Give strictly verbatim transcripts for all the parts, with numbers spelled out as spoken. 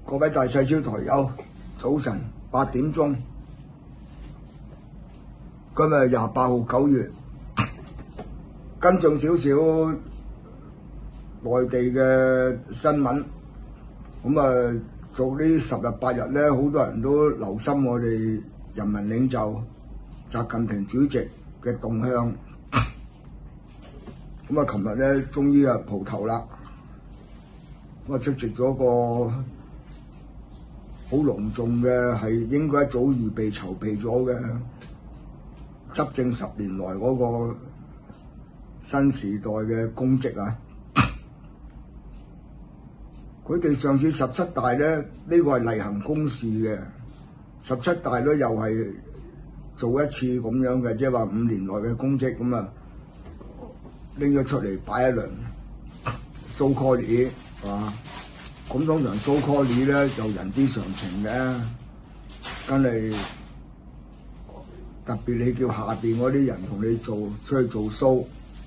各位大細超台友，早晨八點鐘，今日廿八號九月，跟進少少內地嘅新聞。咁啊，做呢十日八日咧，好多人都留心我哋人民領袖習近平主席嘅動向。咁啊，琴日咧終於啊蒲頭啦，咁啊出席咗個好隆重嘅，係應該一早預備籌備咗嘅執政十年來嗰個新時代嘅功績啊！佢哋上次十七大咧，呢、這個係例行公事嘅，十七大咧又係做一次咁樣嘅，即係話五年內嘅功績咁啊，拎咗出嚟擺一輪 so call 嘢啊！咁通常 so call 嘢咧就人之常情嘅，梗係特別你叫下邊嗰啲人同你做出去做 show，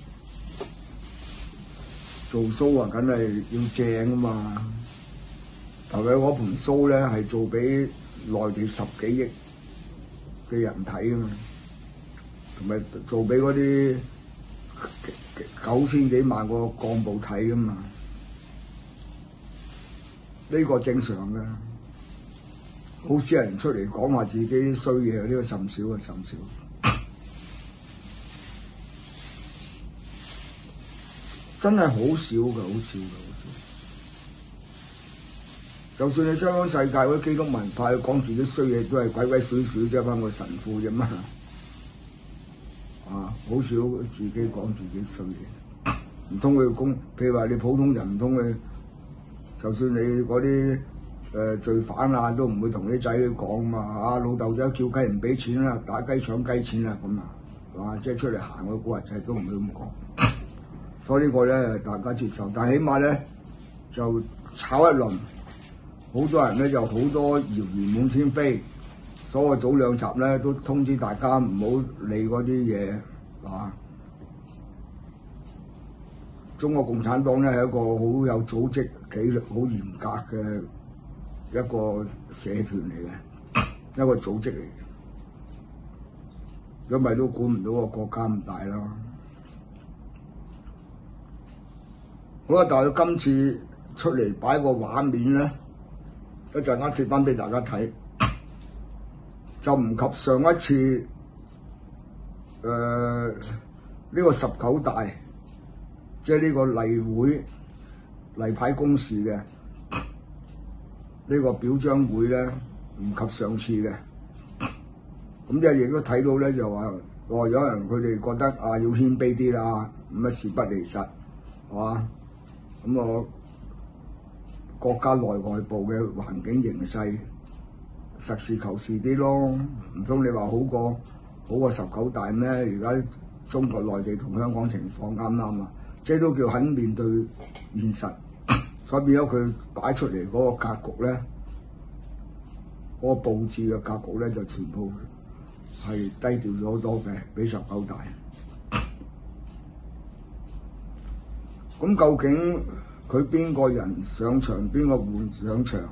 做 show 啊，梗係要正啊嘛！頭佢嗰盤 show 咧係做俾內地十幾億嘅人睇啊嘛，同埋做俾嗰啲九千幾萬個幹部睇啊嘛。呢個正常嘅，好少人出嚟講話自己啲衰嘢，呢、這個甚少啊，甚少。真係好少嘅，好少嘅，好少。就算你香港世界嗰啲基督文化講自己衰嘢，都係鬼鬼祟祟啫，翻個神父啫嘛。啊，好少自己講自己衰嘢，唔通佢講，譬如話你普通人唔通佢。就算你嗰啲誒罪犯啊，都唔會同啲仔女講嘛，啊老豆仔叫雞唔俾錢啦，打雞搶雞錢啦咁啊，係嘛？即係出嚟行嗰古惑仔都唔會咁講，所以呢個咧大家接受，但係起碼咧就炒一輪，好多人咧就好多謠言滿天飛，所以我早兩集咧都通知大家唔好理嗰啲嘢，係嘛？中國共產黨咧係一個好有組織、紀律好嚴格嘅一個社團嚟嘅，一個組織嚟嘅，因為都管唔到個國家咁大啦。好啦，但係佢今次出嚟擺個畫面咧，一陣間貼翻俾大家睇，就唔及上一次誒呢、呃這個十九大。即係呢個例會例牌公事嘅呢、這個表彰會咧，唔及上次嘅。咁即係亦都睇到咧，就話哦，有人佢哋覺得啊，要謙卑啲啦，咁啊事不離實，係嘛？咁我國家內外部嘅環境形勢，實事求是啲咯。唔通你話好過好過十九大咩？而家中國內地同香港情況啱啱啊？即係都叫肯面對現實，所以變咗佢擺出嚟嗰個格局咧，嗰、嗰個佈置嘅格局咧就全部係低調咗好多嘅，比十九大。咁究竟佢邊個人上場，邊個換上場？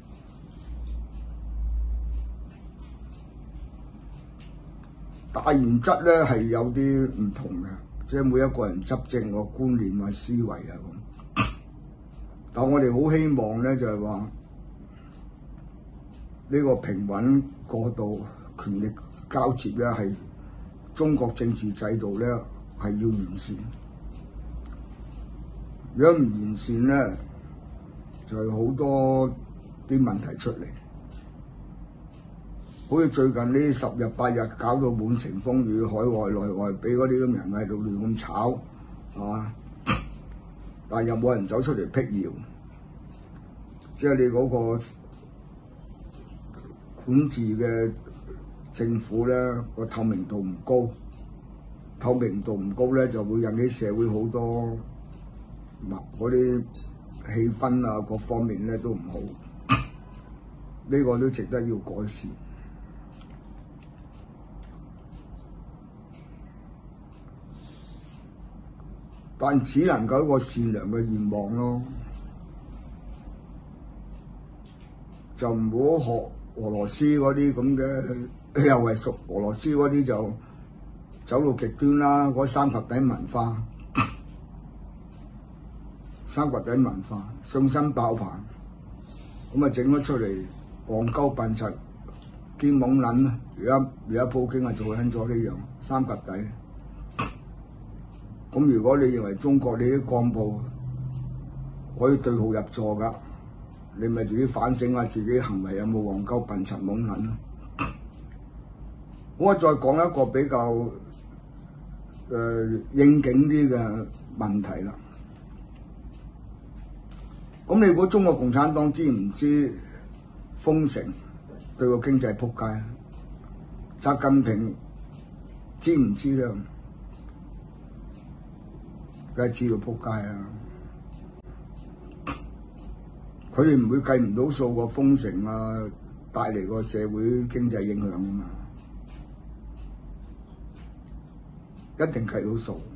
大原則咧係有啲唔同嘅。即係每一個人執政個觀念啊、思維啊咁，但我哋好希望咧，就係話呢個平穩過渡、權力交接咧，係中國政治制度咧係要完善。如果唔完善咧，就係好多啲問題出嚟。好似最近呢十日八日搞到滿城風雨，海外內外俾嗰啲咁人喺度亂咁炒，係嘛？但係又冇人走出嚟辟謠，即係你嗰個管治嘅政府咧，個透明度唔高，透明度唔高咧，就會引起社會好多嗱嗰啲氣氛啊，各方面咧都唔好，呢個都值得要改善。但只能夠一個善良嘅願望咯。 就唔好學俄羅斯嗰啲咁嘅，又係屬俄羅斯嗰啲就走到極端啦。嗰三及底文化，三及底文化，信心爆棚，咁啊整咗出嚟，戇鳩笨柒兼懵撚啊！而家而家普京啊做緊咗呢樣三及底。咁如果你認為中國你啲幹部可以對號入座㗎，你咪自己反省下自己行為有冇戇鳩笨柒懵撚咯。我再講一個比較誒、呃、應景啲嘅問題啦。咁你估中國共產黨知唔知封城對個經濟撲街啊？習近平知唔知咧？梗係知道撲街啦！佢哋唔會計唔到數個封城啊，帶嚟個社會經濟影響啊嘛，一定計到數。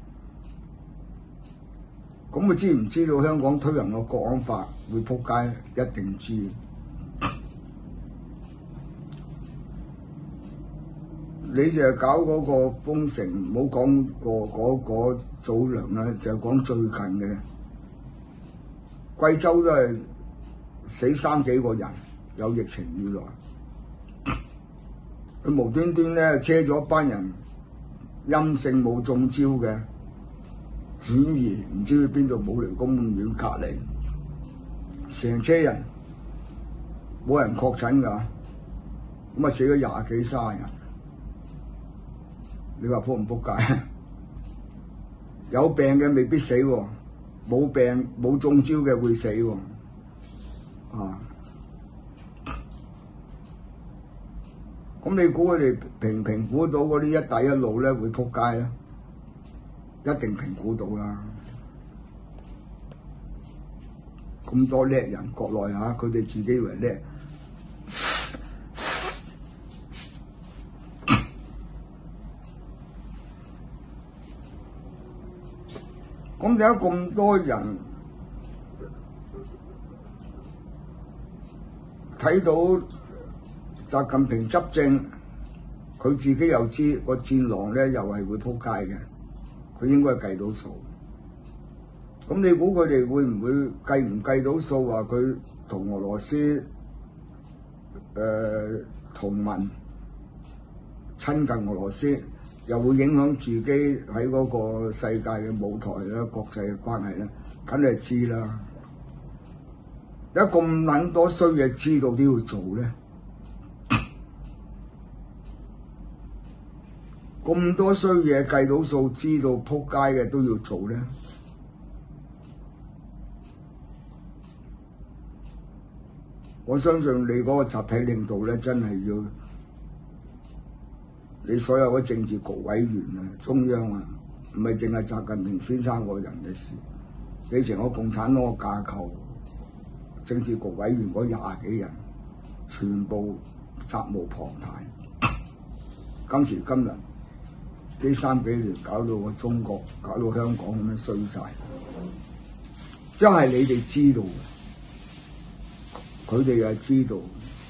咁佢知唔知道香港推行個國安法會撲街？一定知。你就係搞嗰個封城，唔好講過嗰個早兩啦，就係講最近嘅。貴州都係死三幾個人，有疫情以來，佢無端端咧車咗班人陰性冇中招嘅，轉移唔知去邊度冇嚟公園隔離，成車人冇人確診㗎，咁啊死咗廿幾卅人。你話撲唔撲街？有病嘅未必死喎，冇病冇中招嘅會死喎，啊！咁你估佢哋評唔評估到嗰啲一帶一路咧會撲街咧？一定評估到啦！咁多叻人，國內嚇佢哋自己以為叻。咁點解咁多人睇到習近平執政，佢自己又知個戰狼咧又係會撲街嘅，佢應該計到數。咁你估佢哋會唔會計唔計到數？話佢同俄羅斯誒、呃、同盟親近俄羅斯？又會影響自己喺嗰個世界嘅舞台啦、國際嘅關係啦，梗係知啦。有咁撚多衰嘢知道都要做咧，咁多衰嘢計到數，知道撲街嘅都要做咧。我相信你嗰個集體領導咧，真係要。你所有嘅政治局委員啊、中央啊，唔係淨係習近平先生個人嘅事，你成個共產黨個架構，政治局委員嗰廿幾人，全部責無旁貸。今時今日呢三幾年搞到個中國，搞到香港咁樣衰晒，真係你哋知道嘅，佢哋又係知道，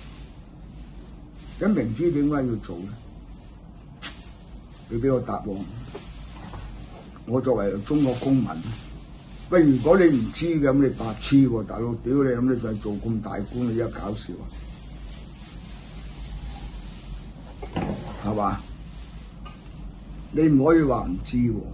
咁明知點解要做咧？你俾我答案，我作為中國公民，喂，如果你唔知嘅，咁你白痴喎，大佬，屌你，咁你想做咁大官，你而家搞笑啊，係嘛？你唔可以話唔知喎，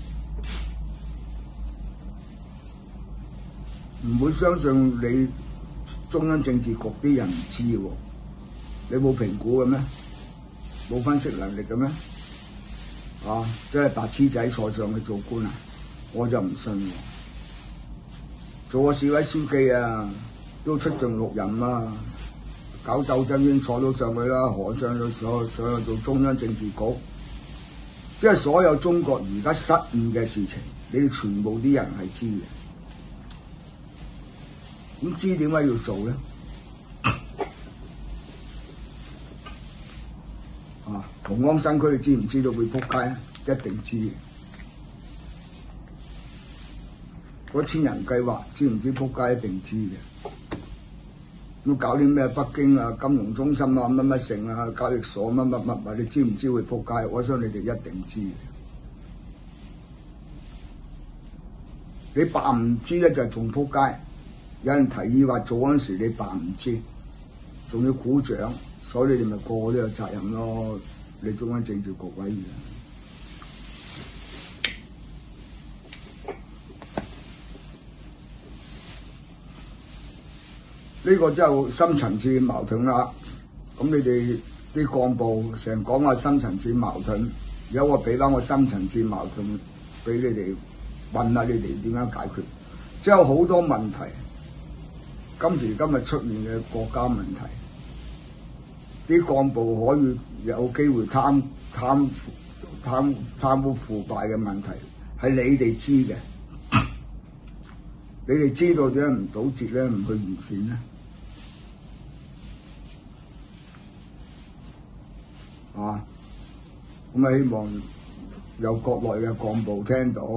唔會相信你中央政治局啲人唔知喎，你冇評估嘅咩？冇分析能力嘅咩？啊！即係白痴仔坐上去做官啊！我就唔信喎。做個市委書記啊，都出盡六任啦，搞鬥爭已經坐到上去啦，何上到上上去做中央政治局，即係所有中國而家失誤嘅事情，你哋全部啲人係知嘅。咁知點解要做咧？啊！雄安新區你知唔知道會撲街？一定知。嗰千人計劃知唔知撲街？一定知嘅。 要搞啲咩北京啊、金融中心啊、乜乜城啊、交易所乜乜乜乜，你知唔知會撲街？我相信你哋一定知。你扮唔知咧就仲撲街。有人提議話做嗰陣時你扮唔知，仲要鼓掌，所以你哋咪個個都有責任咯。你中央政治局委員。呢個真係深層次矛盾啦。咁你哋啲幹部成日講話深層次矛盾，而家我俾翻個深層次矛盾俾你哋問下你哋點樣解決？即係有好多問題，今時今日出現嘅國家問題，啲幹部可以有機會貪貪貪貪污腐敗嘅問題，係你哋知嘅，你哋知道點解唔堵截咧，唔去完善咧？啊！咁啊，希望有國內嘅幹部聽到，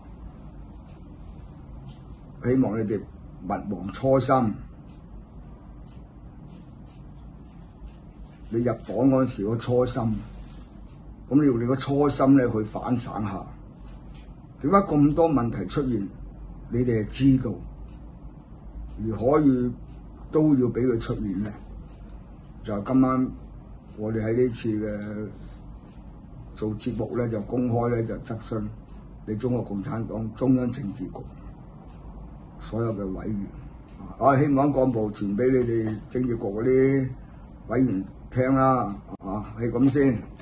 希望你哋勿忘初心。你入黨嗰陣時個初心，咁你用你個初心咧去反省下，點解咁多問題出現？你哋係知道，而可以都要俾佢出現咧，就係今晚。我哋喺呢次嘅做節目咧，就公開咧就質詢你中國共產黨中央政治局所有嘅委員，啊，希望幹部傳俾你哋政治局嗰啲委員聽啦，啊，係咁先。